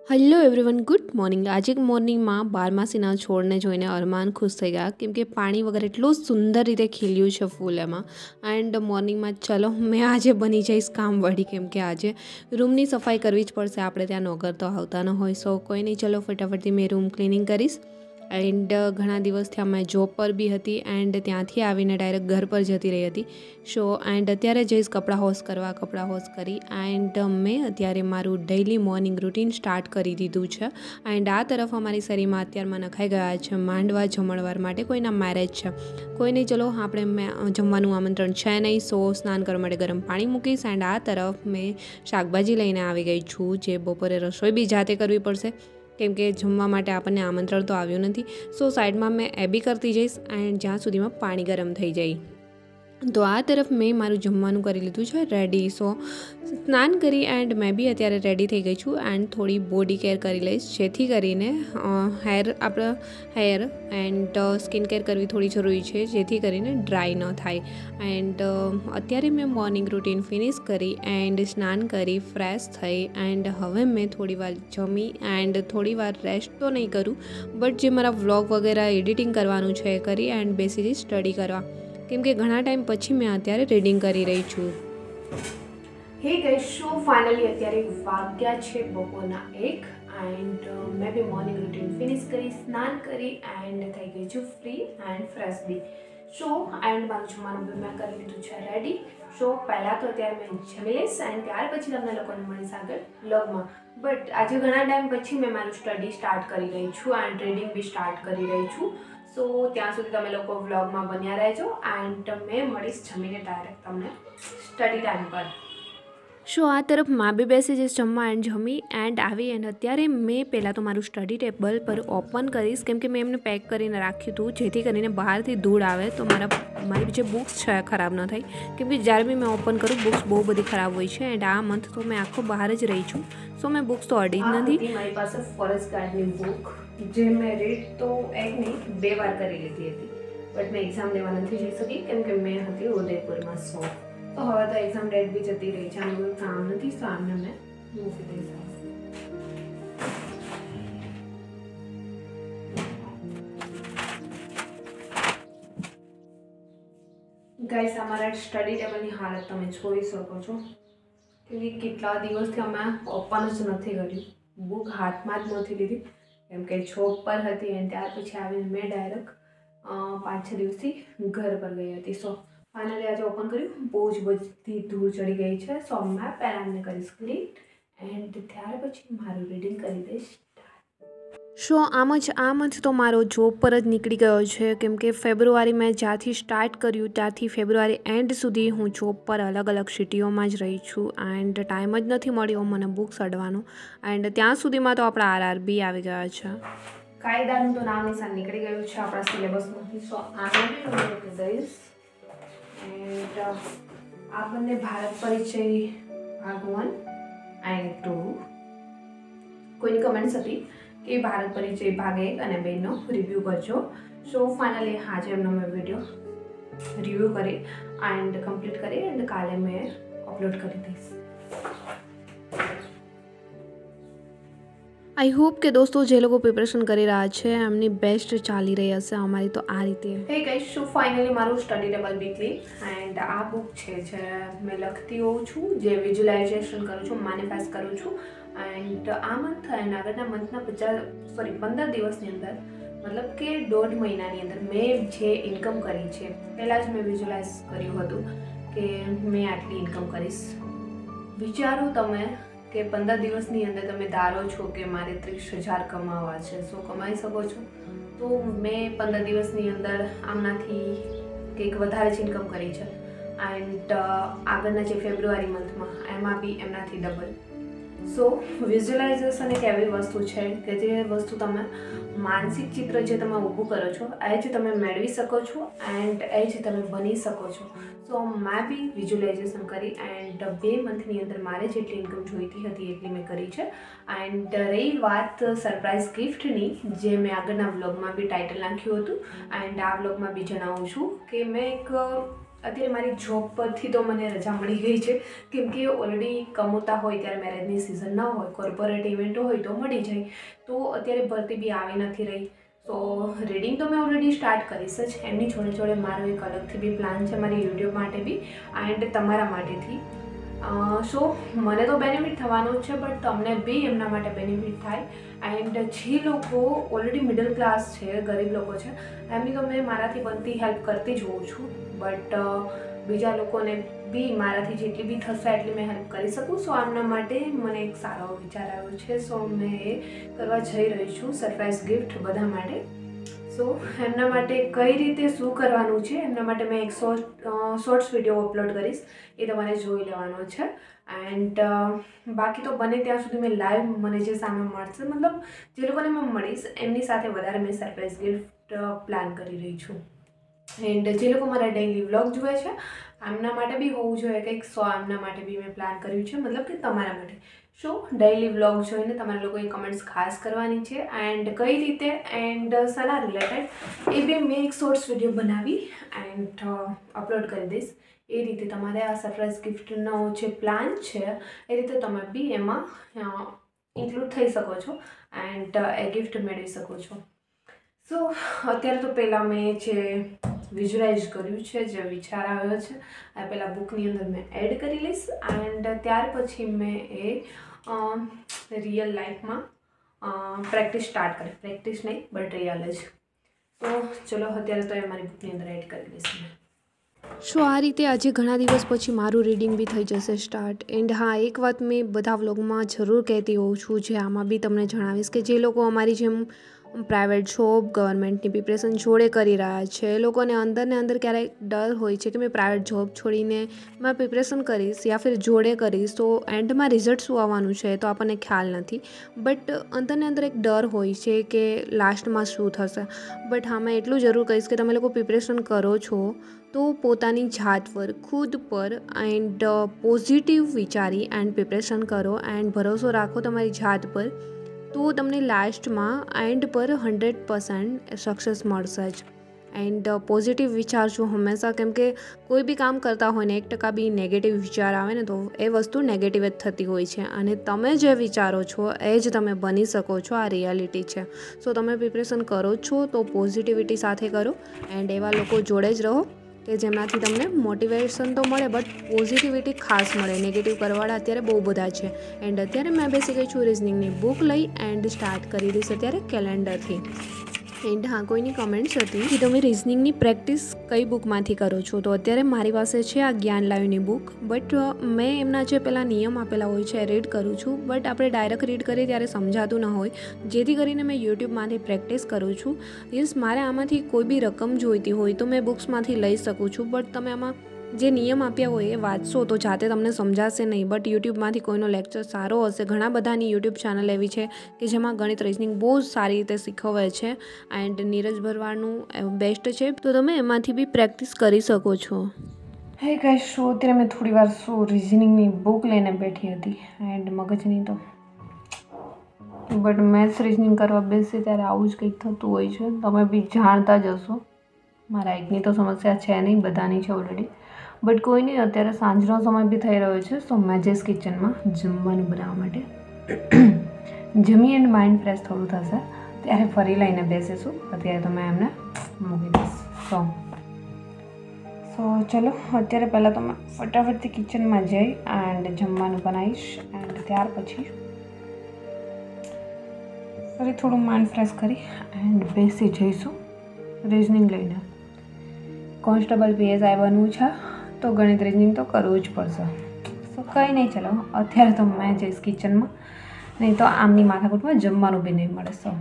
Hello everyone, good morning. આજે મોર્નિંગમાં બારમાસીના છોડને જોઈને અરમાન ખુશ થઈ ગયા કેમ કે પાણી વગર એટલું સુંદર રીતે ખીલ્યું છે ફૂલ એમાં। એન્ડ મોર્નિંગમાં ચલો મેં આજે બની જઈશ કામવાળી કેમ કે આજે રૂમની સફાઈ કરવી જ પડશે। આપણે ત્યાં નોકર તો આવતા ન હોય, સો કોઈ નહીં, ચલો ફટાફટથી મેં રૂમ ક્લિનિંગ કરીશ। એન્ડ ઘણા દિવસથી અમે જોબ પર બી હતી એન્ડ ત્યાંથી આવીને ડાયરેક્ટ ઘર પર જતી રહી હતી। સો એન્ડ અત્યારે જઈશ કપડાં વોશ કરવા। કપડાં વોશ કરી એન્ડ મેં અત્યારે મારું ડેઇલી મોર્નિંગ રૂટીન સ્ટાર્ટ કરી દીધું છે। એન્ડ આ તરફ અમારી શેરીમાં અત્યારમાં નખાઈ ગયા છે માંડવા જમણવાર માટે, કોઈના મેરેજ છે, કોઈ નહીં, ચલો આપણે જમવાનું આમંત્રણ છે નહીં, સો સ્નાન કરવા માટે ગરમ પાણી મૂકીશ। એન્ડ આ તરફ મેં શાકભાજી લઈને આવી ગઈ છું, જે બપોરે રસોઈ બી જાતે કરવી પડશે કેમ કે જમવા માટે આપણને આમંત્રણ તો આવ્યું નથી। સો સાઈડમાં મેં એ બી કરતી જઈશ એન્ડ જ્યાં સુધીમાં પાણી ગરમ થઈ જાય। તો આ તરફ મેં મારું જમવાનું કરી લીધું છે રેડી। સો સ્નાન કરી એન્ડ મેં બી અત્યારે રેડી થઈ ગઈ છું એન્ડ થોડી બોડી કેર કરી લઈશ, જેથી કરીને હેર એન્ડ સ્કિન કેર કરવી થોડી જરૂરી છે, જેથી કરીને ડ્રાય ન થાય। એન્ડ અત્યારે મેં મોર્નિંગ રૂટીન ફિનિશ કરી એન્ડ સ્નાન કરી ફ્રેશ થઈ એન્ડ હવે મેં થોડી વાર જમી એન્ડ થોડી વાર રેસ્ટ તો નહીં કરું, બટ જે મારા વ્લોગ વગેરે એડિટિંગ કરવાનું છે એ કરી એન્ડ બેસી જઈ સ્ટડી કરવા કેમ કે ઘણા ટાઈમ પછી મેં અત્યારે રીડિંગ કરી રહી છું। હે ગાઈસ, શો ફાઇનલી અત્યારે વાગ્યા છે બપોરના 1 એન્ડ મેં બી મોર્નિંગ રૂટીન ફિનિશ કરી, સ્નાન કરી એન્ડ થઈ ગઈ છું ફ્રી એન્ડ ફ્રેશ બી। શો એન્ડ મારું જમવાનું બી મેં કરી લીધું છે રેડી। શો પહેલાં તો અત્યારે મેં જમી લઈશ એન્ડ ત્યાર પછી તમને લોકોને મળીશ આગળ વ્લોગમાં। બટ આજે ઘણા ટાઈમ પછી મેં મારું સ્ટડી સ્ટાર્ટ કરી રહી છું એન્ડ રીડિંગ બી સ્ટાર્ટ કરી રહી છું। સો ત્યાં સુધી તમે લોકો વ્લોગમાં બન્યા રહેજો એન્ડ મેં મળીશ જમીને ડાયરેક્ટ તમને સ્ટડી ટાઈમ પર। સો આ તરફ માં બી બેસી જઈશ જમવા એન્ડ જમી એન્ડ આવી એન્ડ અત્યારે મેં પહેલાં તો મારું સ્ટડી ટેબલ પર ઓપન કરીશ કેમ કે મેં એમને પેક કરીને રાખ્યું હતું, જેથી કરીને બહારથી ધૂળ આવે તો મારી જે બુક્સ છે ખરાબ ન થાય કેમ કે જ્યારે બી મેં ઓપન કરું બુક્સ બહુ બધી ખરાબ હોય છે એન્ડ આ મંથ તો મેં આખો બહાર જ રહી છું। સો મેં બુક્સ તો અડી જ નથી। મારી પાસે ફોરેસ્ટ ગાર્ડની બુક જે મેં રીડ તો એક નહીં 2 વાર કરી લીધી હતી, બટ મેં એક્ઝામ દેવા નથી જઈ શકી કેમ કે મેં હતી ઉદયપુરમાં। સો તો હવે તો એક્ઝામ ડેટ બી જતી રહી છે, આનું કોઈ કામ નથી, તો આમને મેં મૂકી દઈશ। ગાઈસ, અમારા સ્ટડી ટેબલની હાલત તમે જોઈ શકો છો કે કેટલા દિવસથી અમે ઓપન જ નથી કર્યું, બુક હાથમાં જ નથી લીધી કેમ કે જોબ પર હતી અને ત્યાર પછી આવીને મેં ડાયરેક્ટ 5-6 દિવસથી ઘર પર ગઈ હતી। સો ફાઇનલી આજે ઓપન કર્યું, બહુ જ બધી ધૂળ ચડી ગઈ છે। સો મેં પહેલાં એમને કરીશ ક્લીન એન્ડ ત્યાર પછી મારું રીડિંગ કરી દઈશ। સો આ મંથ તો મારો જોબ પર જ નીકળી ગયો છે કેમ કે ફેબ્રુઆરી મેં જ્યાંથી સ્ટાર્ટ કર્યું ત્યાંથી ફેબ્રુઆરી એન્ડ સુધી હું જોબ પર અલગ અલગ સિટીઓમાં જ રહી છું એન્ડ ટાઈમ જ નથી મળ્યો મને બુક્સ અડવાનો એન્ડ ત્યાં સુધીમાં તો આપણા આરઆરબી આવી ગયા છે। કાયદાનું તો નામ નિશાન નીકળી ગયું છે આપણા સિલેબસમાંથી। સો આને બી હું મૂકી દઈશ એન્ડ આ બંને ભારત પરિચય ભાગ 1 એન્ડ 2 કોઈની કમેન્ટ્સ હતી કે ભારત પરિચય ભાગ 1 અને 2નો રિવ્યૂ કરજો। સો ફાઇનલી આજે એમનો મેં વિડીયો રિવ્યૂ કરી એન્ડ કમ્પ્લીટ કરી એન્ડ કાલે મેં અપલોડ કરી દઈશ। આઈ હોપ કે દોસ્તો જે લોકો પ્રિપરેશન કરી રહ્યા છે એમની બેસ્ટ ચાલી રહી હશે, અમારી તો આ રીતે। હે ગાઈસ, સો ફાઇનલી મારું સ્ટડી ટેબલ બી ક્લીન એન્ડ આ બુક છે જે મેં લખતી હોઉં છું, જે વિઝ્યુલાઇઝેશન કરું છું, મેનિફેસ્ટ કરું છું એન્ડ આ મંથ એન્ડ આગળના મંથના 15 દિવસની અંદર મતલબ કે 1.5 મહિનાની અંદર મેં જે ઇન્કમ કરી છે, પહેલાં જ મેં વિઝ્યુલાઇઝ કર્યું હતું કે મેં આટલી ઇન્કમ કરીશ। વિચારો તમે કે 15 દિવસની અંદર તમે ધારો છો કે મારે 30,000 કમાવા છે, સો કમાઈ શકો છો? તો મેં 15 દિવસની અંદર આમનાથી કંઈક વધારે જ ઇન્કમ કરી છે એન્ડ આગળના જે ફેબ્રુઆરી મંથમાં એમાં બી એમનાથી ડબલ। સો વિઝ્યુલાઇઝેશન એક એવી વસ્તુ છે કે જે વસ્તુ તમે માનસિક ચિત્ર જે તમે ઊભું કરો છો એ જ તમે મેળવી શકો છો એન્ડ એ જ તમે બની શકો છો। સો મેં બી વિઝ્યુલાઇઝેશન કરી એન્ડ 2 મંથની અંદર મારે જેટલી ઇન્કમ જોઈતી હતી એટલી મેં કરી છે એન્ડ રહી વાત સરપ્રાઇઝ ગિફ્ટની, જે મેં આગળના વ્લોગમાં બી ટાઇટલ નાખ્યું હતું એન્ડ આ વ્લોગમાં બી જણાવું છું કે મેં એક અત્યારે મારી જોબ પરથી તો મને રજા મળી ગઈ છે, કેમ કે ઓલરેડી કમાતા હોય ત્યારે મેરેજની સિઝન ન હોય, કોર્પોરેટ ઇવેન્ટો હોય તો મળી જાય. તો અત્યારે ભરતી બી આવી નથી રહી. સો રીડિંગ તો મેં ઓલરેડી સ્ટાર્ટ કરીશ જ. એમની જોડે જોડે મારો એક અલગથી બી પ્લાન છે મારી યુટ્યુબ માટે બી એન્ડ તમારા માટેથી. સો મને તો બેનિફિટ થવાનું જ છે, બટ તમને બી એમના માટે બેનિફિટ થાય. એન્ડ જે લોકો ઓલરેડી મિડલ ક્લાસ છે, ગરીબ લોકો છે, એમની તો મેં મારાથી બનતી હેલ્પ કરતી જ હોઉં છું. બટ બીજા લોકોને બી મારાથી જેટલી બી થશે એટલી મેં હેલ્પ કરી શકું. સો આમના માટે મને એક સારો વિચાર આવ્યો છે. સો મેં એ કરવા જઈ રહી છું, સરપ્રાઈઝ ગિફ્ટ બધા માટે. સો એમના માટે કઈ રીતે શું કરવાનું છે એમના માટે મેં એક શોર્ટ્સ વિડીયો અપલોડ કરીશ, એ તમારે જોઈ લેવાનો છે. એન્ડ બાકી તો બને ત્યાં સુધી મેં લાઈવ મને જે સામે મળશે, મતલબ જે લોકોને મેં મળીશ એમની સાથે વધારે મેં સરપ્રાઈઝ ગિફ્ટ પ્લાન કરી રહી છું. એન્ડ જે લોકો મારા ડેઈલી વ્લોગ જુએ છે એમના માટે બી હોવું જોઈએ કંઈક. સો એમના માટે બી મેં પ્લાન કર્યું છે, મતલબ કે તમારા માટે. સો ડેઈલી વ્લોગ જોઈને તમારા લોકોએ કમેન્ટ્સ ખાસ કરવાની છે. એન્ડ કઈ રીતે એન્ડ શાના રિલેટેડ એ બી મેં એક શોર્ટ્સ વિડીયો બનાવી એન્ડ અપલોડ કરી દઈશ. એ રીતે તમારે આ સરપ્રાઈઝ ગિફ્ટનો જે પ્લાન છે એ રીતે તમે બી એમાં ઇન્ક્લુડ થઈ શકો છો એન્ડ એ ગિફ્ટ મેળવી શકો છો. સો અત્યારે તો પહેલાં મેં જે વિઝ્યુલાઇઝ કર્યું છે, જે વિચાર આવ્યો છે, એ પહેલાં બુકની અંદર મેં એડ કરી લઈશ. એન્ડ ત્યાર પછી મેં એ રિયલ લાઈફમાં પ્રેક્ટિસ સ્ટાર્ટ કરી. પ્રેક્ટિસ નહીં બટ રિયલ જ. તો ચલો અત્યારે તો એ મારી બુકની અંદર એડ કરી લઈશ મેં. સો આ રીતે આજે ઘણા દિવસ પછી મારું રીડિંગ બી થઈ જશે સ્ટાર્ટ. એન્ડ હા, એક વાત મેં બધા વ્લોગમાં જરૂર કહેતી હોઉં છું, જે આમાં બી તમને જણાવીશ, કે જે લોકો અમારી જેમ પ્રાઇવેટ જોબ, ગવર્મેન્ટની પ્રિપરેશન જોડે કરી રહ્યા છે, એ લોકોને અંદર ને અંદર ક્યારેક ડર હોય છે કે મેં પ્રાઇવેટ જોબ છોડીને મેં પ્રિપરેશન કરીશ યા ફિર જોડે કરીશ તો એન્ડમાં રિઝલ્ટ શું આવવાનું છે તો આપણને ખ્યાલ નથી. બટ અંદરને અંદર એક ડર હોય છે કે લાસ્ટમાં શું થશે. બટ હા, મેં એટલું જરૂર કહીશ કે તમે લોકો પ્રિપરેશન કરો છો તો પોતાની જાત પર, ખુદ પર એન્ડ પોઝિટિવ વિચારી એન્ડ પ્રિપરેશન કરો એન્ડ ભરોસો રાખો તમારી જાત પર, તો તમને લાસ્ટમાં એન્ડ પર 100% સક્સેસ મળશે જ. એન્ડ પોઝિટિવ વિચારજો હંમેશા, કેમ કે કોઈ બી કામ કરતા હોય ને 1% બી નેગેટિવ વિચાર આવે ને તો એ વસ્તુ નેગેટિવ જ થતી હોય છે. અને તમે જે વિચારો છો એ જ તમે બની શકો છો. આ રિયાલિટી છે. સો તમે પ્રિપરેશન કરો છો તો પોઝિટિવિટી સાથે કરો એન્ડ એવા લોકો જોડે જ રહો કે જેમનાથી તમને મોટિવેશન તો મળે બટ પોઝિટિવિટી ખાસ મળે. નેગેટિવ કરવાવાળા અત્યારે બહુ બધા છે. એન્ડ અત્યારે મેં બેસી ગઈ છું રિઝનિંગની બુક લઈ એન્ડ સ્ટાર્ટ કરી દઈશ અત્યારે કેલેન્ડરથી. એન્ડ હા, કોઈની કમેન્ટ્સ હતી કે તમે રિઝનિંગની પ્રેક્ટિસ કઈ બુકમાંથી કરો છો, તો અત્યારે મારી પાસે છે આ જ્ઞાન લાઈવની બુક. બટ મેં એમના જે પહેલાં નિયમ આપેલા હોય છે એ રીડ કરું છું. બટ આપણે ડાયરેક્ટ રીડ કરીએ ત્યારે સમજાતું ન હોય, જેથી કરીને મેં યુટ્યુબમાંથી પ્રેક્ટિસ કરું છું. યસ, મારે આમાંથી કોઈ બી રકમ જોઈતી હોય તો મેં બુક્સમાંથી લઈ શકું છું. બટ તમે આમાં જે નિયમ આપ્યા હોય એ વાંચશો તો જાતે તમને સમજાશે નહીં. બટ યુટ્યુબમાંથી કોઈનો લેક્ચર સારો હશે, ઘણા બધાની યુટ્યુબ ચેનલ એવી છે કે જેમાં ગણિત રિઝનિંગ બહુ જ સારી રીતે શીખવે છે એન્ડ નીરજ ભરવાડનું બેસ્ટ છે, તો તમે એમાંથી બી પ્રેક્ટિસ કરી શકો છો. હે ગાઈસ, શો અત્યારે મેં થોડી વાર રિઝનિંગની બુક લઈને બેઠી હતી એન્ડ મગજની તો, બટ મેથ્સ રિઝનિંગ કરવા બેસી ત્યારે આવું જ કંઈક થતું હોય છે. તમે બી જાણતા જ હશો. મારા એકની તો સમસ્યા છે નહીં, બધાની છે ઓલરેડી. બટ કોઈ નહીં, અત્યારે સાંજનો સમય બી થઈ રહ્યો છે. સો મેજેસ કિચનમાં જમવાનું બનાવવા માટે જમી એન્ડ માઇન્ડ ફ્રેશ થોડું થશે ત્યારે ફરી લઈને બેસીશું. અત્યારે તો મેં એમને મૂકી દઈશ. સો ચલો અત્યારે પહેલાં તો મેં ફટાફટથી કિચનમાં જઈ એન્ડ જમવાનું બનાવીશ એન્ડ ત્યાર પછી ફરી થોડું માઇન્ડ ફ્રેશ કરી એન્ડ બેસી જઈશું રિઝનિંગ લઈને. કોન્સ્ટેબલ PSI બનવું છે તો ગણિત રિઝનિંગ તો કરવું જ પડશે. સો કંઈ નહીં, ચલો અત્યારે તો મેં જઈશ કિચનમાં, નહીં તો આમની માથાકૂટમાં જમવાનું બી નહીં મળે. સો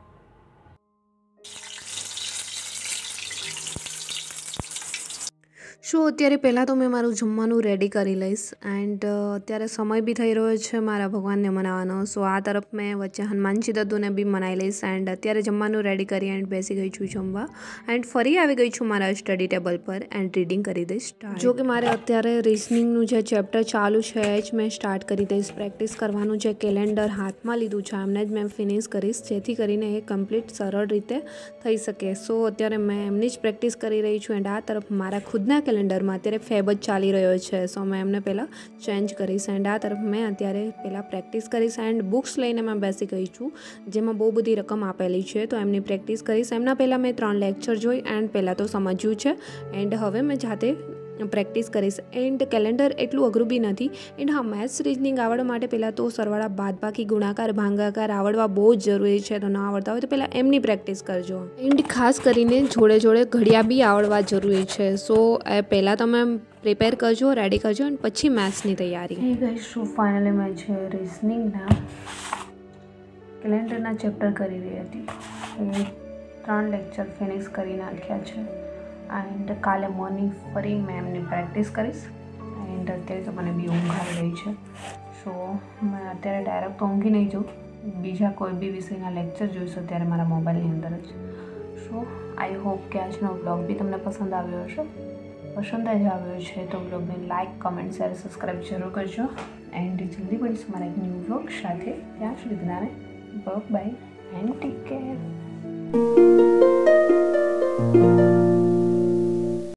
અત્યારે પહેલાં તો મેં મારું જમવાનું રેડી કરી લઈશ એન્ડ અત્યારે સમય બી થઈ રહ્યો છે મારા ભગવાનને મનાવવાનો. સો આ તરફ મેં વચ્ચે હનુમાનજી દદ્દુને બી મનાવી લઈશ એન્ડ અત્યારે જમવાનું રેડી કરી એન્ડ બેસી ગઈ છું જમવા એન્ડ ફરી આવી ગઈ છું મારા સ્ટડી ટેબલ પર એન્ડ રીડિંગ કરી દઈશ. જો કે મારે અત્યારે રિઝનિંગનું જે ચેપ્ટર ચાલુ છે એ જ મેં સ્ટાર્ટ કરી દઈશ. પ્રેક્ટિસ કરવાનું જે કેલેન્ડર હાથમાં લીધું છે એમને જ મેં ફિનિશ કરીશ, જેથી કરીને એ કમ્પ્લીટ સરળ રીતે થઈ શકે. સો અત્યારે મેં એમની જ પ્રેક્ટિસ કરી રહી છું એન્ડ આ તરફ મારા ખુદના કેલેન્ડર કેલેન્ડરમાં અત્યારે ફેબ જ ચાલી રહ્યો છે, સો મેં એમને પહેલાં ચેન્જ કરીશ એન્ડ આ તરફ મેં અત્યારે પહેલાં પ્રેક્ટિસ કરીશ એન્ડ બુક્સ લઈને મેં બેસી ગઈ છું, જેમાં બહુ બધી રકમ આપેલી છે, તો એમની પ્રેક્ટિસ કરીશ. એમના પહેલાં મેં 3 લેક્ચર જોઈ એન્ડ પહેલાં તો સમજ્યું છે એન્ડ હવે મેં જાતે પ્રેક્ટિસ કરીશ. એન્ડ કેલેન્ડર એટલું અઘરું બી નથી. એન્ડ હા, મેથ્સ રિઝનિંગ આવડવા માટે પહેલાં તો સરવાળા, બાદબાકી, ગુણાકાર, ભાગાકાર આવડવા બહુ જ જરૂરી છે. તો ન આવડતા હોય તો પહેલાં એમની પ્રેક્ટિસ કરજો. એન્ડ ખાસ કરીને જોડે જોડે ઘડિયા બી આવડવા જરૂરી છે. સો પહેલાં તમે પ્રિપેર કરજો, રેડી કરજો અને પછી મેથ્સની તૈયારી. શું ફાઇનલી મેં છે રિઝનિંગના કેલેન્ડરના ચેપ્ટર કરી રહી હતી. 3 લેક્ચર ફિનિશ કરી નાખ્યા છે એન્ડ કાલે મોર્નિંગ ફરી મેં એમની પ્રેક્ટિસ કરીશ. એન્ડ અત્યારે તો મને બી ઊંઘ આવી રહી છે, સો મેં અત્યારે ડાયરેક્ટ તો ઊંઘી નહીં જાઉં, બીજા કોઈ બી વિષયના લેક્ચર જોઈશ અત્યારે મારા મોબાઈલની અંદર જ. સો આઈ હોપ કે આજનો બ્લોગ બી તમને પસંદ આવ્યો હશે. પસંદ જ આવ્યો છે તો બ્લોગને લાઇક, કમેન્ટ, શેર, સબસ્ક્રાઈબ જરૂર કરજો એન્ડ જલ્દી મળીશું મારા એક ન્યૂ બ્લોગ સાથે. ત્યાં સુધી બધાને બાય એન્ડ ટેક કેર.